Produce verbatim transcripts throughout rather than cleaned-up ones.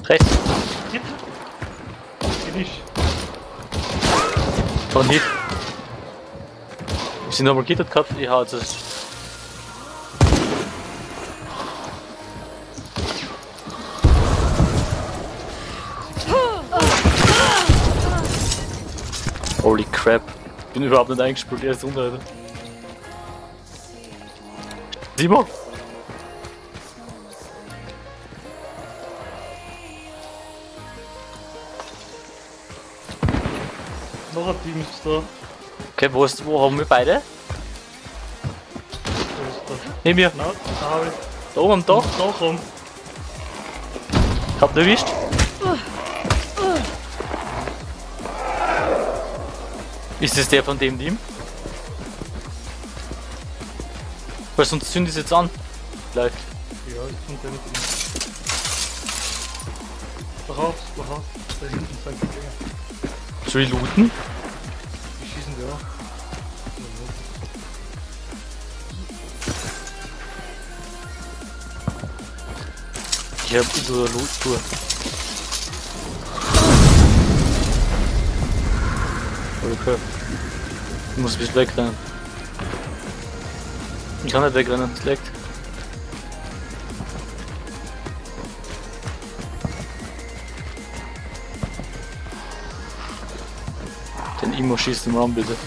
Rechts. Hit. Finish. Von Hit. Ich sind nochmal Gitter gehabt, ich hau jetzt das. Holy crap. Ich bin überhaupt nicht eingespielt, er ist runter, Alter. Simon! Noch ein Team ist da. Okay, wo, ist, wo haben wir beide? Wo ist der? Neben mir. Nein, da habe ich. Da oben am Dach. Da rum. Ich hab ihn erwischt. Ist das der von dem Team? Weil sonst zünd ich es jetzt an. Vielleicht. Ja, ich von dem Team. Da raus, da raus. Da hinten sind die Dinger. Soll ich looten? Die schießen die auch. Ich hab über Loot-Tour. Okay. Ich muss ein bisschen wegrennen. Ich kann nicht wegrennen, es leckt. Den Imo schießt im Raum bitte.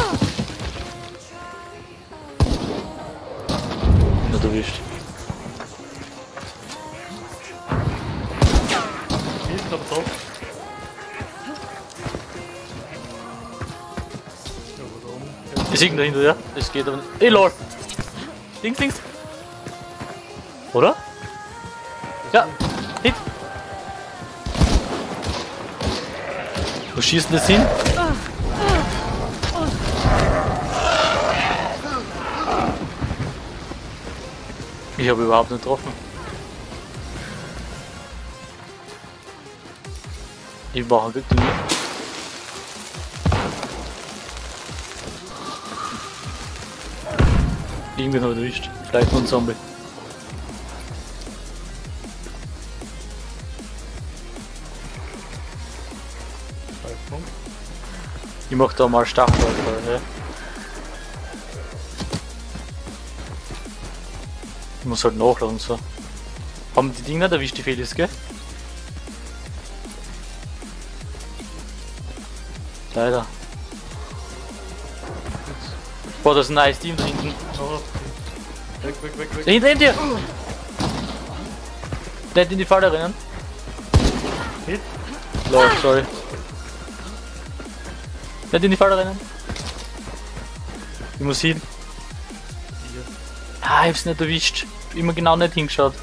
Nicht erwischt. Hier ist aber drauf. Ja, wo da oben. Ist irgendwo dahinter, ja? Es geht aber nicht. Ey lol! Dings, Dings! Oder? Ja! Hit! Wo schießt denn das hin? Ich habe überhaupt nicht getroffen. Ich mache ein Glück. Irgendwen habe ich erwischt. Vielleicht noch ein Zombie. Zeitpunkt. Ich mach da mal Stachel. Ja. Ich muss halt nachladen so. Haben die Dinger nicht erwischt, die Felix, gell? Leider. Boah, da ist ein nice Team da hinten. Oh, weg, weg, weg, weg. Da hinter, hinter dir! Nicht in die Falle rennen. Hit. Lol, sorry. Nicht in die Falle rennen. Ich muss hin. Hier. Ah, ich hab's nicht erwischt. Immer genau nicht hingeschaut.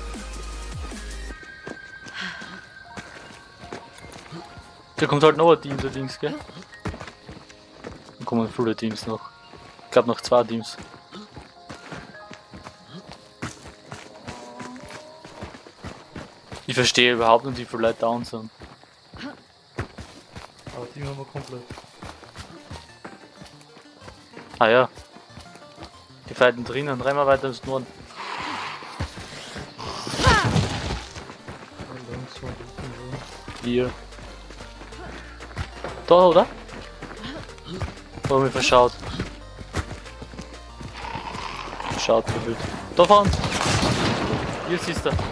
Da kommt halt noch ein Team, der Dings, gell? Dann kommen viele Teams noch. Ich glaube noch zwei Teams. Ich verstehe überhaupt nicht, wie viele Leute down sind. Aber Team haben wir komplett. Ah ja. Die fighten drinnen, rennen wir weiter ins Norden. Und dann so und Hier. Da, oder? Da haben wir verschaut. Verschaut gefühlt. Da vorne! Hier siehst du.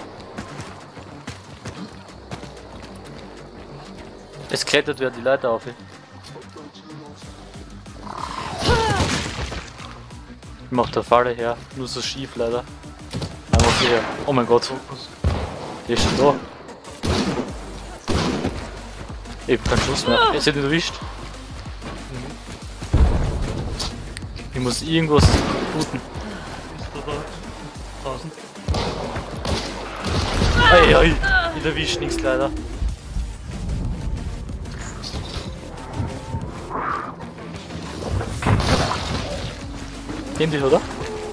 Es klettert wer die Leiter auf. Ich mach der Falle her, nur so schief leider. Einfach hier. Oh mein Gott. Der ist schon da. Ich hab keinen Schuss mehr. Jetzt hat ihn erwischt. Ich muss irgendwas guten. Ist da da? Draußen. Ei, ei. Ich erwischt nichts leider. Gehen die, oder?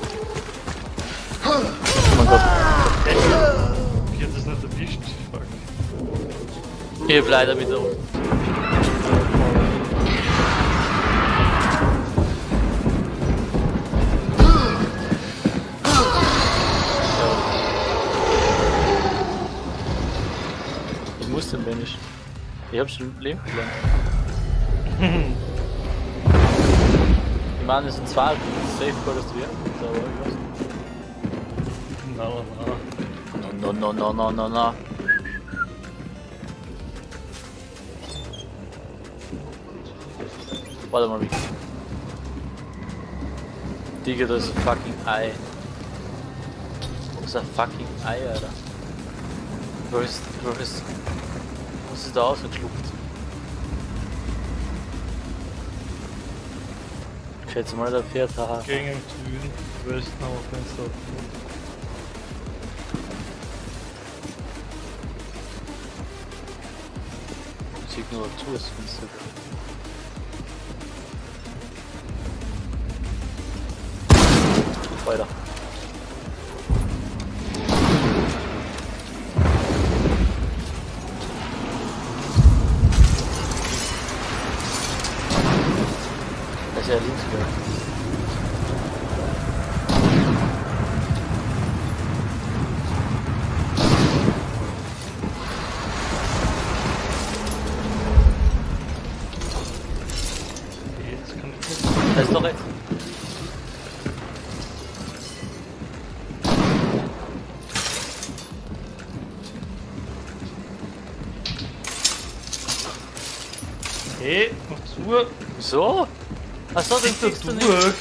Oh mein Gott. Ich hätte das nicht erwischt. Fuck. Ich hab leider wieder. wenig. Ich hab schon Leben verloren. Ich meine, es sind zwei safe Gottes wir. Aber ich weiß nicht. Na, na. No, no, no, no, no, no. Warte mal, wie. Digga, das ist ein fucking Ei. Das ist ein fucking Ei, Alter. Wo ist. Wo ist. Was ist da ausgeschluckt? Ich schätze mal, der Pferd, haha. Gegen den Süden, Westen haben wir Fenster. Sieht nur zu, das Fenster. Weiter. Das ist ja links wieder. Jetzt kann ich. Das ist doch rechts. Hey, mach zu! So? Achso, den kriegst du nicht. durch!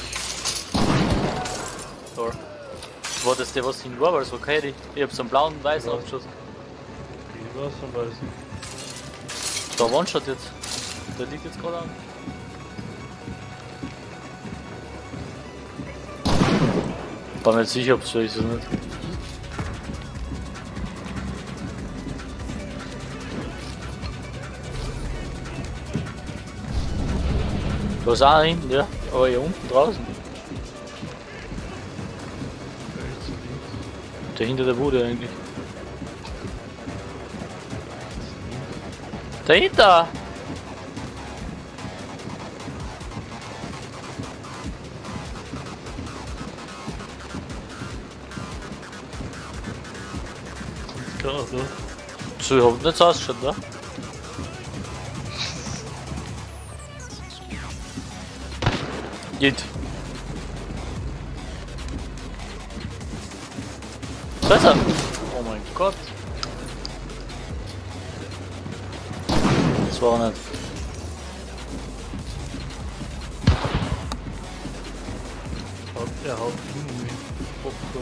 Tor. War das der, was hin war, weil es war keine. Ich hab so einen blauen und weißen Ja. aufgeschossen. Ich weiß am Weißen. Da One-Shot jetzt. Der liegt jetzt gerade an. War mir nicht sicher, ob es so ist oder nicht. Da ist einer hinten, ja. Aber hier unten draußen. Rechts und links. Der hinter der Bude eigentlich. Dahinter! Klar, so. So, ich hab nicht so ausgeschaut, ne? Geht. Besser! Oh mein Gott! Das war nicht. Hat er haut irgendwie Popcorn.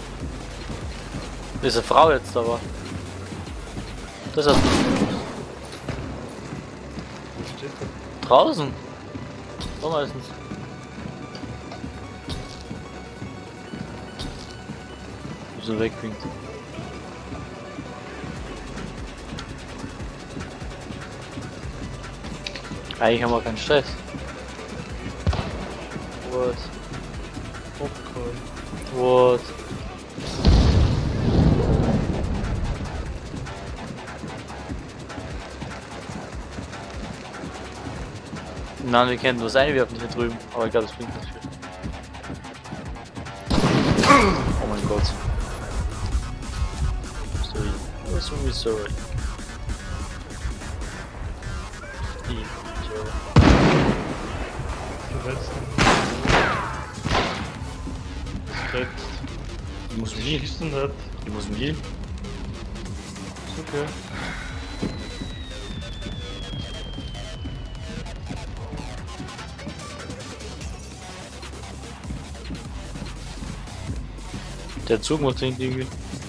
Das ist eine Frau jetzt aber. Das ist Wo steht der? draußen. Da meistens. So wegwinkt. Eigentlich haben wir keinen Stress. What? Popcorn. What? Nein, wir können was einwerfen hier drüben, aber ich glaube, das bringt nicht viel. Oh mein Gott. Sorry. Was are we sorry? Die. Verletzt. Direkt. Ich muss Sie mich. schießt ihn nicht. Ich muss mich. Ist okay. Der Zug macht irgendwie.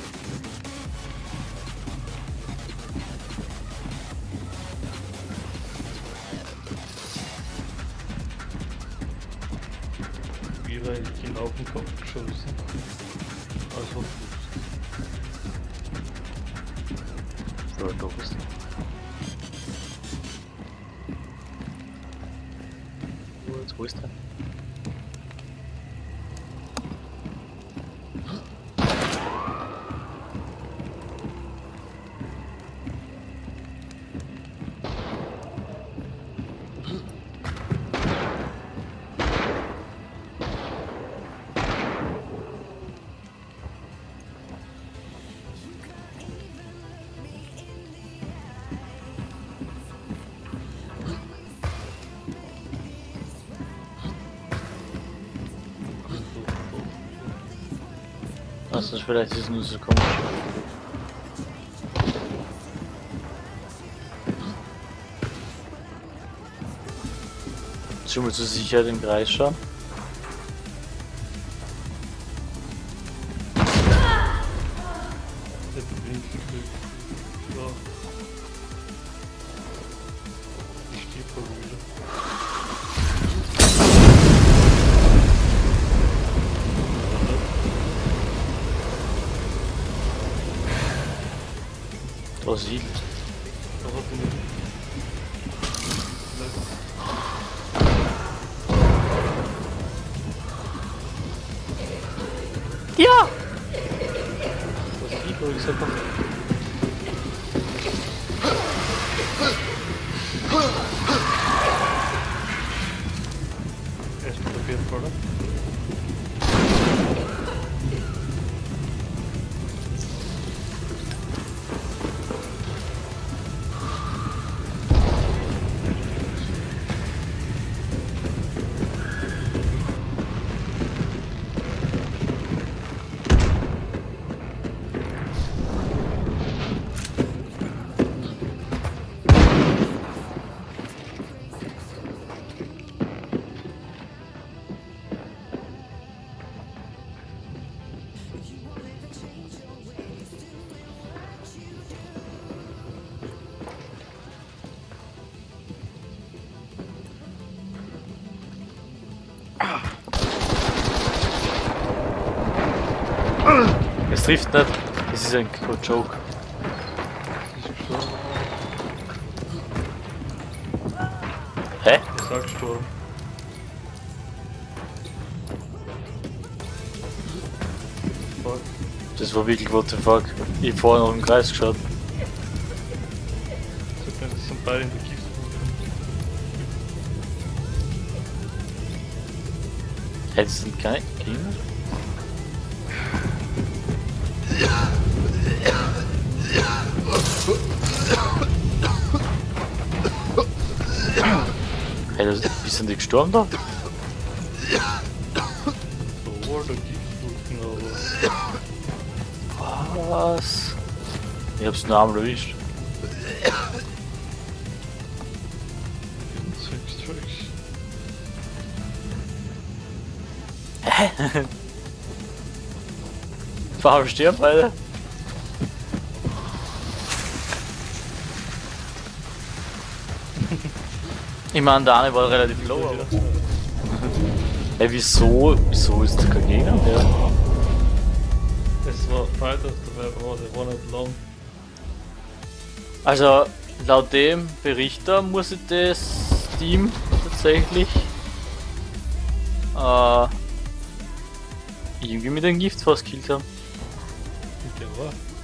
Wie war ich genau auf den Kopf geschossen. Also. So, doof ist. Wo ist der? Also vielleicht ist es nur so komisch. Schon mal zur Sicherheit im Kreis schauen. Der Winkel. Ja. Ich stehe vor wieder. Da sieht. Da hat er nicht. Ja! Das sieht, wo ich gesagt habe. Erstmal der Bier voller. Es trifft nicht. Es ist ein Joke. Ist gestorben. Hä? Ist auch gestorben. Fuck. Das war wirklich what the fuck. Ich hab vorher noch im Kreis geschaut. Sag mir, das sind beide in der Gift. Hey, das sind keine Gegner? Hey, das, wie sind die gestorben da? So war der Giftwolken, aber. Was? Ich hab's nur einmal erwischt. Sechs Tracks. Hä? Warum sterben beide? Ich meine, der eine war relativ low, aber. Hey, wieso? Wieso ist da kein Gegner mehr? Es war Fighter dabei, aber der war nicht lang. Also, laut dem Berichter muss ich das Team tatsächlich äh, irgendwie mit dem Gift fast gekillt haben. Und der war.